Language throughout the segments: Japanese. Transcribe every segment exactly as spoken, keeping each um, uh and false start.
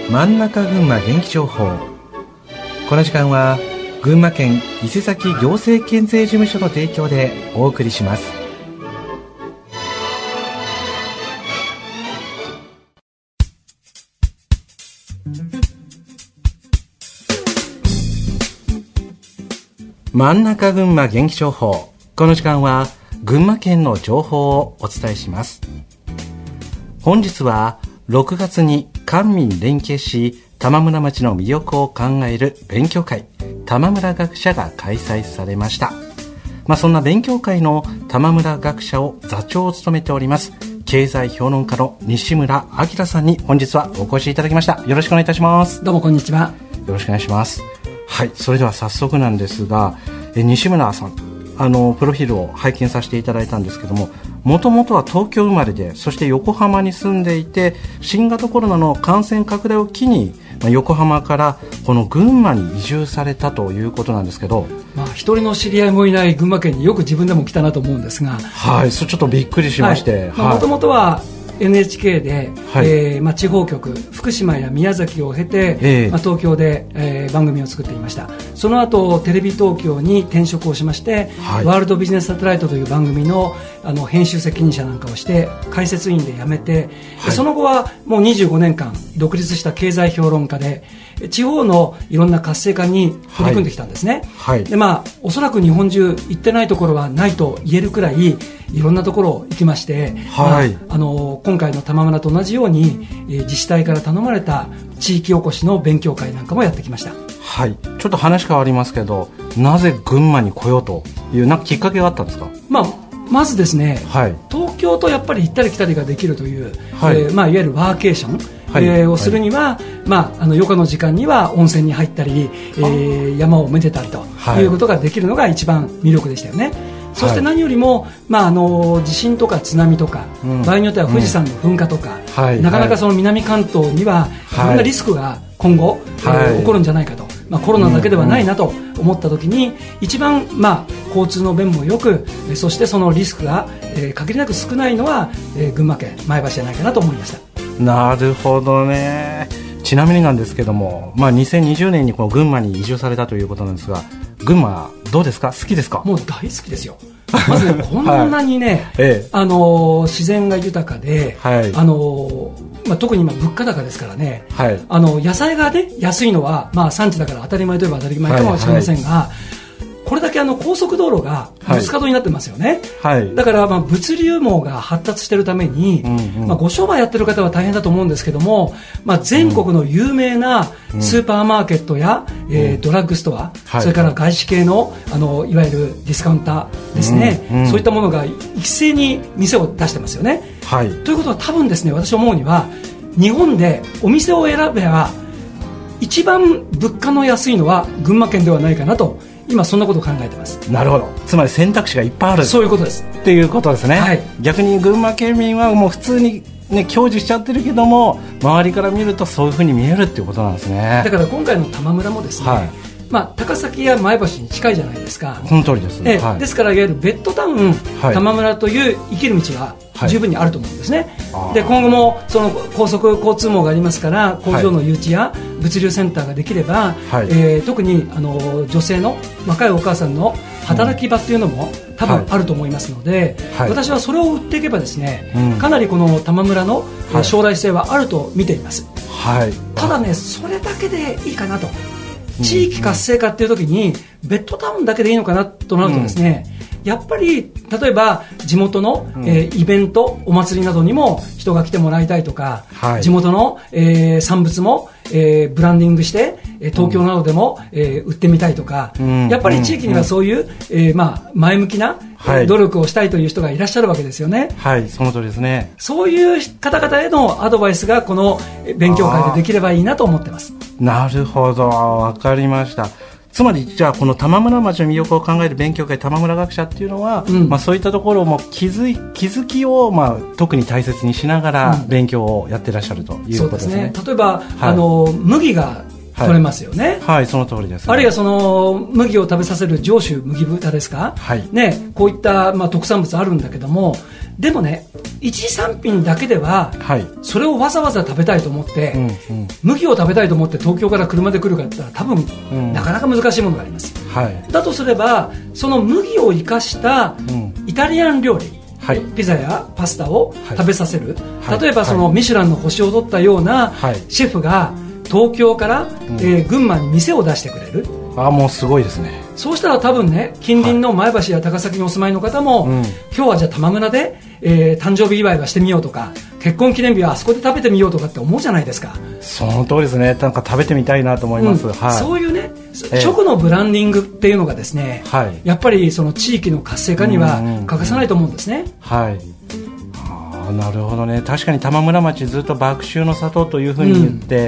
真ん中群馬元気情報。この時間は群馬県伊勢崎行政県税事務所の提供でお送りします。真ん中群馬元気情報。この時間は群馬県の情報をお伝えします。本日はろくがつに官民連携し玉村町の魅力を考える勉強会、玉村学者が開催されました。まあ、そんな勉強会の玉村学者を座長を務めております経済評論家の西村明さんに本日はお越しいただきました。よろしくお願いいたします。 どうもこんにちは。 よろしくお願いします。はい、それでは早速なんですが、え西村さん、あのプロフィールを拝見させていただいたんですけども、もともとは東京生まれで、そして横浜に住んでいて、新型コロナの感染拡大を機に、まあ、横浜からこの群馬に移住されたということなんですけど、 まあ、一人の知り合いもいない群馬県によく自分でも来たなと思うんですが、 はい、それちょっとびっくりしまして、 もともとは エヌエイチケー で、 はい、 えーまあ、地方局福島や宮崎を経て、 えーまあ、東京で、えー、番組を作っていました。その後テレビ東京に転職をしまして、はい、ワールドビジネスサテライトという番組 の, あの編集責任者なんかをして解説委員で辞めて、はい、その後はもうにじゅうごねんかん独立した経済評論家で地方のいろんな活性化に取り組んできたんですね、はいはい、でまあ、おそらく日本中行ってないところはないと言えるくらいいろんなところ行きまして、はい、まあ、あの今回の玉村と同じように、えー、自治体から頼まれた地域おこしの勉強会なんかもやってきました。 はい、ちょっと話変わりますけど、なぜ群馬に来ようというなんかきっかけがあったんですか？ まあ、まずですね、はい、東京とやっぱり行ったり来たりができるという、はい、えーまあ、いわゆるワーケーション、はい、えー、をするには、はい、まあ、あの余暇の時間には温泉に入ったり、えー、山をめでたりということができるのが一番魅力でしたよね。そして何よりも、まあ、あの地震とか津波とか、うん、場合によっては富士山の噴火とか、うん、なかなかその南関東にはいろんなリスクが今後、はい、えー、起こるんじゃないかと、まあ、コロナだけではないなと思った時に、うん、一番、まあ、交通の便もよく、そしてそのリスクが、えー、限りなく少ないのは、えー、群馬県前橋じゃないかなと思いました。 なるほどね。ちなみになんですけども、まあ、にせんにじゅうねんにこの群馬に移住されたということなんですが、群馬どうですか？好きですか？ もう大好きですよ。まずね、こんなにね、はい、ええ、あの自然が豊かで、はい、あのまあ、特に今物価高ですからね、はい、あの野菜が、ね、安いのは、まあ、産地だから当たり前といえば当たり前かもしれませんが、はいはい、これだけあの高速道路がぶつかどになってますよね、はい、だからまあ物流網が発達しているために、うんうん、まあ、ご商売やってる方は大変だと思うんですけども、まあ、全国の有名なスーパーマーケットや、うん、えー、ドラッグストア、うん、それから外資系 の, あのいわゆるディスカウンターですね、うんうん、そういったものが一斉に店を出してますよね、はい、ということは多分ですね、私思うには日本でお店を選べば一番物価の安いのは群馬県ではないかなと今そんなことを考えてます。なるほど。 つまり選択肢がいっぱいある。 そういうことですっていうことですね、はい、逆に群馬県民はもう普通に、ね、享受しちゃってるけども、周りから見るとそういう風に見えるっていうことなんですね。 だから今回の玉村もですね、はい、まあ、高崎や前橋に近いじゃないですか。 その通りですね、 はい、ですからいわゆるベッドタウン、はい、玉村という生きる道は十分にあると思うんですね、はい、で今後もその高速交通網がありますから工場の誘致や物流センターができれば、はい、えー、特にあの女性の若いお母さんの働き場っていうのも多分あると思いますので、はい、私はそれを売っていけばですね、うん、かなりこの玉村の将来性はあると見ています、はい、ただね、それだけでいいかなと。地域活性化っていう時にベッドタウンだけでいいのかなとなるとですね、うん、やっぱり例えば地元の、うん、えー、イベントお祭りなどにも人が来てもらいたいとか、はい、地元の、えー、産物も、えー、ブランディングして東京などでも、うん、えー、売ってみたいとか、うん、やっぱり地域にはそういう、うん、えーまあ、前向きな、はい、努力をしたいという人がいらっしゃるわけですよね。 はい、その通りですね。 そういう方々へのアドバイスがこの勉強会でできればいいなと思ってます。 なるほど、わかりました。つまりじゃあこの玉村町の魅力を考える勉強会玉村学者っていうのは、うん、まあ、そういったところも気づい気づきを、まあ、特に大切にしながら勉強をやってらっしゃるということですね。 うん、そうですね。例えば、はい、あの麦が取れますよね。 はい、はい、その通りです、ね。 あるいはその麦を食べさせる上州麦豚ですか、はいね、こういった、まあ、特産物あるんだけども、でもね、一産品だけでは、はい、それをわざわざ食べたいと思って、うんうん、麦を食べたいと思って東京から車で来るかって言ったら多分、うん、なかなか難しいものがあります、はい、だとすればその麦を生かしたイタリアン料理、はい、ピザやパスタを食べさせる、はい、例えばそのミシュランの星を取ったようなシェフが東京から、うんえー、群馬に店を出してくれる。 あ、もうすごいですね。 そうしたら多分ね、近隣の前橋や高崎にお住まいの方も、はいうん、今日はじゃあ玉村で、えー、誕生日祝いはしてみようとか、結婚記念日はあそこで食べてみようとかって思うじゃないですか。 その通りですね。なんか食べてみたいなと思います、うんはい、 そういうね、食のブランディングっていうのがですね、はい、やっぱりその地域の活性化には欠かせないと思うんですね。 はい。あ、なるほどね。確かに玉村町ずっと麦秋の里というふうに言って、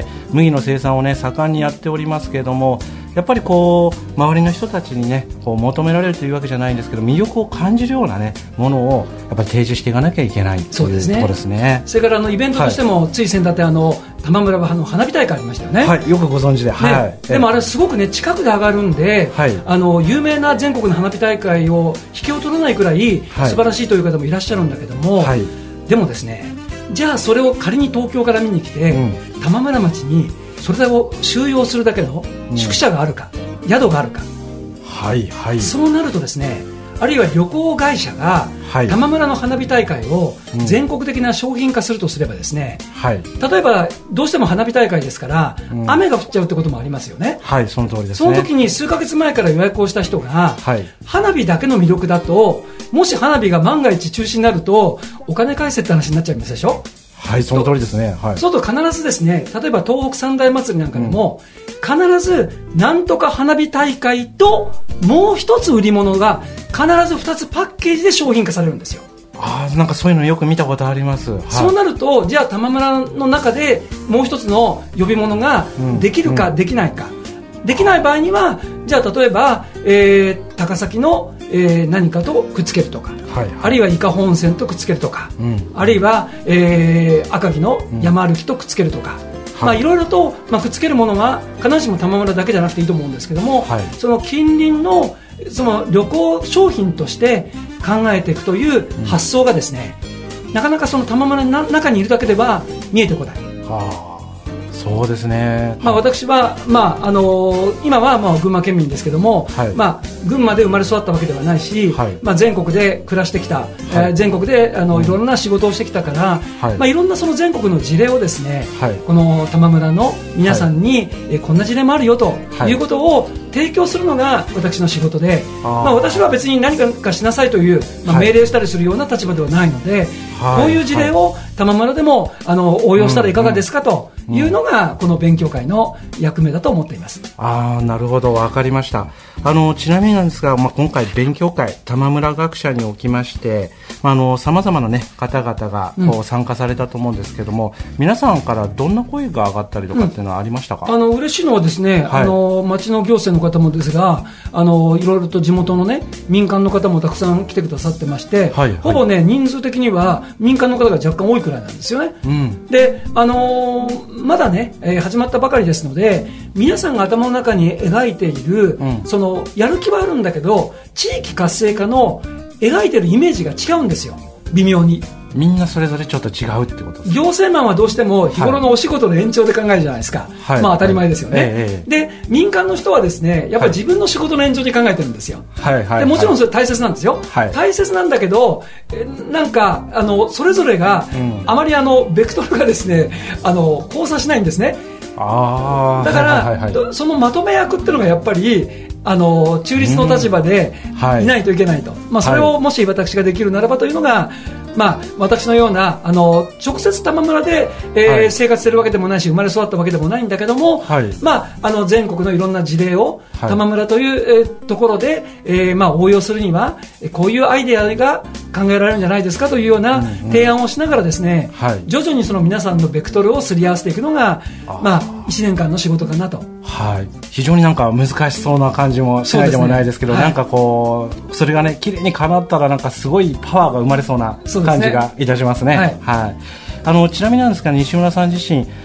うん、麦の生産をね盛んにやっておりますけれども、やっぱりこう周りの人たちにねこう求められるというわけじゃないんですけど、魅力を感じるようなねものをやっぱり提示していかなきゃいけないというところですね。 それからあのイベントとしても、はい、つい先だってあの玉村はの花火大会ありましたよね。 はい、よくご存知で、ねはい、 でもあれすごくね近くで上がるんで、はい、あの有名な全国の花火大会を引けを取らないくらい素晴らしいという方もいらっしゃるんだけども、はい、でもですね、じゃあそれを仮に東京から見に来て、うん、玉村町にそれを収容するだけの宿舎があるか、うん、宿があるか、 はいはい、 そうなるとですね、あるいは旅行会社が玉村の花火大会を全国的な商品化するとすればですね、はい、例えばどうしても花火大会ですから、うん、雨が降っちゃうってこともありますよね。 はい、その通りですね。 その時に数ヶ月前から予約をした人が、はい、花火だけの魅力だと、もし花火が万が一中止になるとお金返せって話になっちゃいますでしょ。 はい、その通りですね。はい、 そうすると必ずですね、例えば東北三大祭りなんかでも、うん、必ずなんとか花火大会ともう一つ売り物が必ず二つパッケージで商品化されるんですよ。 ああ、なんかそういうのよく見たことあります。はい、 そうなると、じゃあ玉村の中でもう一つの呼び物ができるかできないか、うんうん、できない場合には、じゃあ例えば、えー、高崎の、えー、何かとくっつけるとか、はいはい、あるいは伊香保温泉とくっつけるとか、うん、あるいは、えー、赤城の山歩きとくっつけるとか、うんまあ、いろいろと、まあ、くっつけるものは必ずしも玉村だけじゃなくていいと思うんですけども、はい、その近隣のその旅行商品として考えていくという発想がですね、うん、なかなかその玉村の中にいるだけでは見えてこない。はあ、 そうですね。 まあ、私は、まああのー、今はまあ群馬県民ですけども、はいまあ、群馬で生まれ育ったわけではないし、はいまあ、全国で暮らしてきた、はいえー、全国であのいろんな仕事をしてきたから、はいまあ、いろんなその全国の事例をですね、はい、この玉村の皆さんに、はいえー、こんな事例もあるよということを提供するのが私の仕事で、あまあ、私は別に何かしなさいという、まあ、命令したりするような立場ではないので、はい、こういう事例を玉村でもあの応用したらいかがですかというのがこの勉強会の役目だと思っています。 ああ、なるほど、わかりました。あのちなみになんですが、まあ、今回勉強会玉村学者におきましてさまざまな、ね、方々がこう参加されたと思うんですけども、うん、皆さんからどんな声が上がったりとかっていうのはありましたか？ うん、あの嬉しいのはですね、はい、あの町の行政の方もですが、あのいろいろと地元の、ね、民間の方もたくさん来てくださってまして、はいはい、ほぼ、ね、人数的には民間の方が若干多いくらいなんですよね。うん、で、あのー、まだね、えー、始まったばかりですので、皆さんが頭の中に描いている、うん、そのやる気はあるんだけど地域活性化の描いてるイメージが違うんですよ、微妙に。 みんなそれぞれちょっと違うってことですか？ 行政マンはどうしても日頃のお仕事の延長で考えるじゃないですか、はい、まあ当たり前ですよね、はいええ、で民間の人はですね、やっぱり自分の仕事の延長で考えてるんですよ、はいはい、でもちろんそれ大切なんですよ、はい、大切なんだけどなんかあのそれぞれが、うん、あまりあのベクトルがですねあの交差しないんですね。あだから、はいはいはい、そのまとめ役っていうのがやっぱりあの中立の立場でいないといけないと、うんはいまあ、それをもし私ができるならばというのが、まあ、私のようなあの直接玉村で、えーはい、生活してるわけでもないし生まれ育ったわけでもないんだけども、はいまあ、あの全国のいろんな事例を玉村という、えー、ところで、えーまあ、応用するにはこういうアイデアが考えられるんじゃないですかというような提案をしながらですね、うんうんはい、徐々にその皆さんのベクトルをすり合わせていくのがまあ、いちねんかんの仕事かなと、 はい、非常になんか難しそうな感じもしないでもないですけど、ねはい、なんかこうそれがね綺麗に叶ったらなんかすごいパワーが生まれそうな感じがいたしますね。はいはい、あのちなみになんですが西村さん自身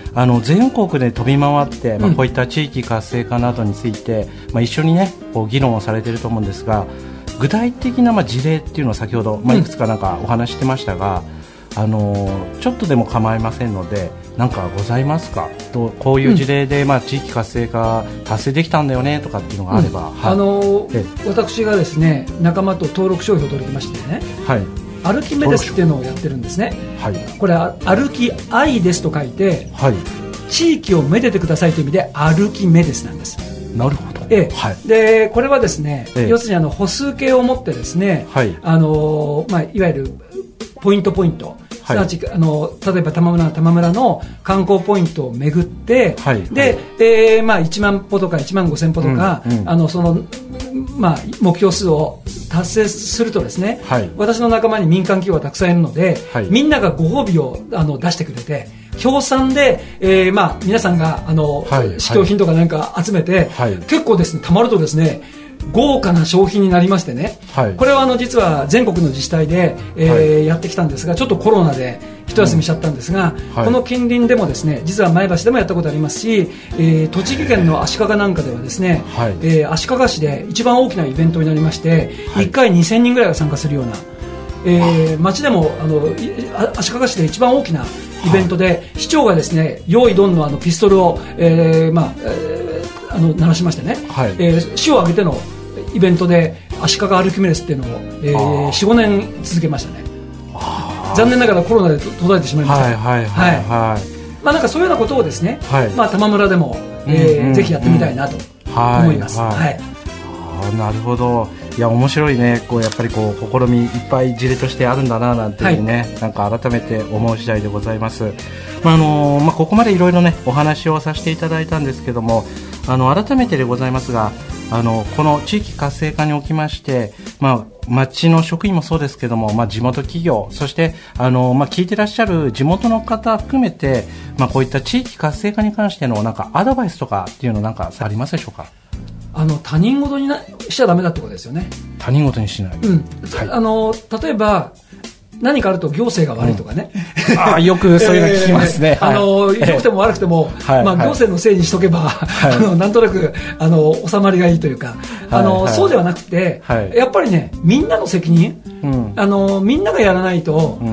あの全国で飛び回って、まあ、こういった地域活性化などについて、うん、まあ、一緒にねこう議論をされていると思うんですが、具体的なまあ事例っていうのを先ほど、まあ、いくつかなんかお話してましたが、うん、あのちょっとでも構いませんので何かございますかと、こういう事例で、まあ、地域活性化達成できたんだよねとかっていうのがあれば、うん、はい、 あの私がですね仲間と登録商標を取りましてね、はい、歩きメデスっていうのをやってるんですね、はい、これは歩き愛ですと書いて、はい、地域をめでてくださいという意味で歩きメデスなんです。 なるほど、 ええ、はい、でこれはですね、ええ、要するにあの歩数計を持ってですね、はい、あのまあ、いわゆるポイントポイント、すなわち、はい、あの例えば玉村玉村の観光ポイントを巡って、はい、で、はい、えーまあ、いちまん歩とかいちまんごせん歩とか、うんうん、あのそのまあ、目標数を達成するとですね、はい、私の仲間に民間企業がたくさんいるので、はい、みんながご褒美をあの出してくれて、協賛で、えーまあ、皆さんがあの、はい、試供品とかなんか集めて、はい、結構ですねたまるとですね豪華な商品になりましてね、はい、これはあの実は全国の自治体で、えーはい、やってきたんですが、ちょっとコロナで一休みしちゃったんですが、うん、はい、この近隣でもですね実は前橋でもやったことありますし、えー、栃木県の足利なんかではですね、はい、えー、足利市で一番大きなイベントになりまして、はい、いっかいにせんにんぐらいが参加するような、えー、町でもあの足利市で一番大きなイベントで、はい、市長がですね用意ドンのあのピストルを、えーまあえー、あの鳴らしましてね、はい、えー、市を挙げてのイベントで足利歩きメデスっていうのを、えー、よん、ごねん続けましたね。残念ながらコロナで途絶えてしまいました。はいはいはいはい、はい、まあ、なんかそういうようなことをですね、はい、まあ、玉村でも、えーうんうんうん、ぜひやってみたいなと思います。はいはいはい、 あ、なるほど。いや面白いね、こうやっぱりこう試みいっぱい事例としてあるんだななんていうね、はい、なんか改めて思う次第でございます。まああのまあ、ここまでいろいろねお話をさせていただいたんですけども、あの改めてでございますが、あのこの地域活性化におきまして、まあ、町の職員もそうですけども、まあ、地元企業、そしてあの、まあ、聞いてらっしゃる地元の方含めて、まあ、こういった地域活性化に関してのなんかアドバイスとかっていうのなんかありますでしょうか。 あの他人事になしちゃダメだってことですよね。 他人事にしない、 うん、はい、あの例えば何かあると行政が悪いとかね、 うん、あよくそういうの聞きますね、 えーはい、あの良くても悪くても、はい、まあ、行政のせいにしとけば、はい、あのなんとなくあの収まりがいいというか、あの、はい、そうではなくて、はい、やっぱりねみんなの責任、うん、あのみんながやらないと、うん、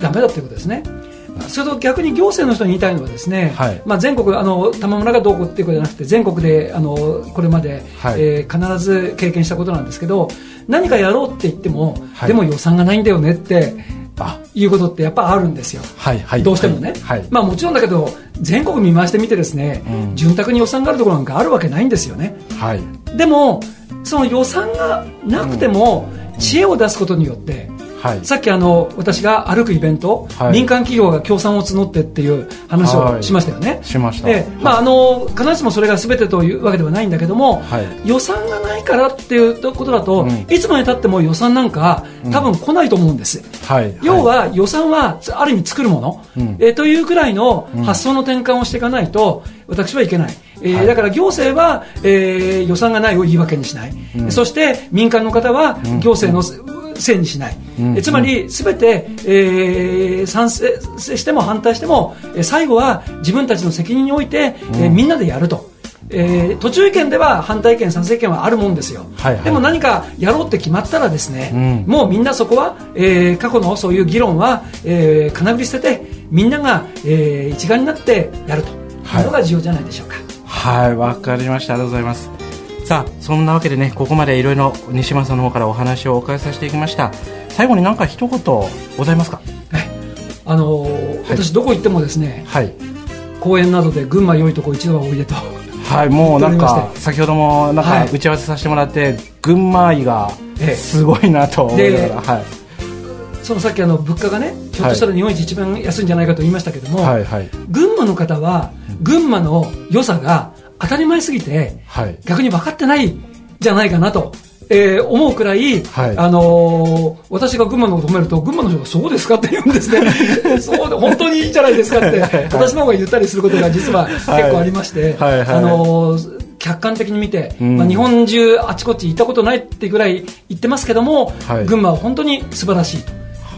ダメだっていうことですね。それと逆に行政の人に言いたいのはですね、はい、まあ、全国あの玉村がどうこうっていうことじゃなくて全国であのこれまで、はい、えー、必ず経験したことなんですけど、何かやろうって言っても、はい、でも予算がないんだよねってあいうことってやっぱあるんですよ、はいはい、どうしてもね、はいはい、まあ、もちろんだけど全国見回してみてですね、うん、潤沢に予算があるところなんかあるわけないんですよね、はい、でもその予算がなくても知恵を出すことによって、はい、さっきあの私が歩くイベント、はい、民間企業が協賛を募ってっていう話をしましたよね、はい、しました。で、まあ、あの必ずしもそれが全てというわけではないんだけども、はい、予算がないからっていうことだと、うん、いつまでたっても予算なんか多分来ないと思うんです、うん、はい、要は予算はある意味作るもの、うん、えー、というくらいの発想の転換をしていかないと私はいけない、えーはい、だから行政は、えー、予算がないを言い訳にしない、うん、そして民間の方は行政の、うん、せいにしない、うん、えつまり全て、えー、賛成しても反対しても、えー、最後は自分たちの責任において、うん、えー、みんなでやると、えー、途中意見では反対意見賛成意見はあるもんですよ、はいはい、でも何かやろうって決まったらですね、うん、もうみんなそこは、えー、過去のそういう議論は、えー、かなぐり捨ててみんなが、えー、一丸になってやるというのが重要じゃないでしょうか。 はい、わかりました。ありがとうございます。さあそんなわけでね、ここまでいろいろ西村さんの方からお話をお伺いさせていきました。最後に何か一言ございますか。 はい、あのーはい、私どこ行ってもですね、はい、公園などで群馬良いとこ一度はおいでと、はい、もうなんか先ほどもなんか打ち合わせさせてもらって、はい、群馬愛がすごいなと思いながら、はい、 そのさっきあの物価がねひょっとしたら日本一一番安いんじゃないかと言いましたけども、はいはい、群馬の方は群馬の良さが当たり前すぎて、はい、逆に分かってないじゃないかなと、えー、思うくらい、はい、あのー、私が群馬のことを褒めると群馬の人がそうですかって言うんですねそうで本当にいいじゃないですかって私の方が言ったりすることが実は結構ありまして、はいはいはい、あのー、客観的に見て、うん、まあ、日本中あちこち行ったことないってぐらい言ってますけども、はい、群馬は本当に素晴らしいと。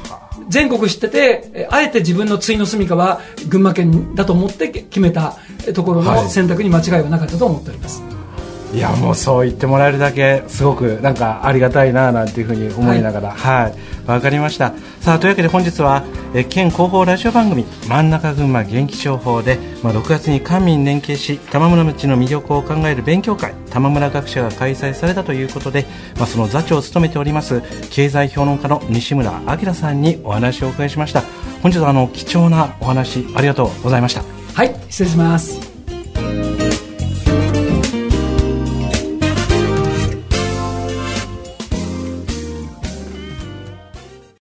全国知っててあえて自分のついの住処は群馬県だと思って決めたところの選択に間違いはなかったと思っております、はいいやもうそう言ってもらえるだけすごくなんかありがたいななんていうふうに思いながらはい、わ、はい、かりました。さあというわけで本日はえ県広報ラジオ番組真ん中群馬元気情報で、まあ、ろくがつに官民連携し玉村町の魅力を考える勉強会玉村学者が開催されたということで、まあ、その座長を務めております経済評論家の西村明さんにお話をお伺いしました。本日はあの貴重なお話ありがとうございました。 はい、失礼します。